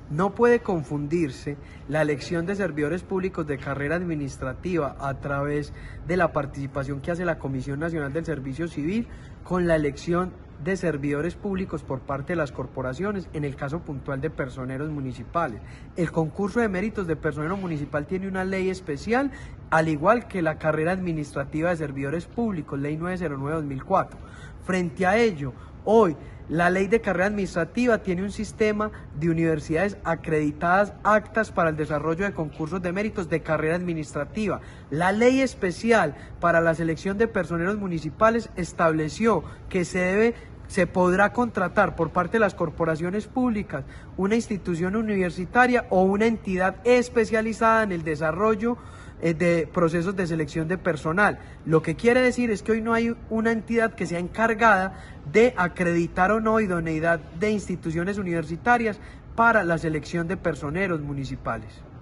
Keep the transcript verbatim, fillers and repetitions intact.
No puede confundirse la elección de servidores públicos de carrera administrativa a través de la participación que hace la Comisión Nacional del Servicio Civil con la elección de servidores públicos por parte de las corporaciones, en el caso puntual de personeros municipales. El concurso de méritos de personero municipal tiene una ley especial, al igual que la carrera administrativa de servidores públicos, ley novecientos nueve dos mil cuatro. Frente a ello, hoy la ley de carrera administrativa tiene un sistema de universidades acreditadas actas para el desarrollo de concursos de méritos de carrera administrativa. La ley especial para la selección de personeros municipales estableció que se debe se podrá contratar por parte de las corporaciones públicas una institución universitaria o una entidad especializada en el desarrollo de procesos de selección de personal. Lo que quiere decir es que hoy no hay una entidad que sea encargada de acreditar o no idoneidad de instituciones universitarias para la selección de personeros municipales.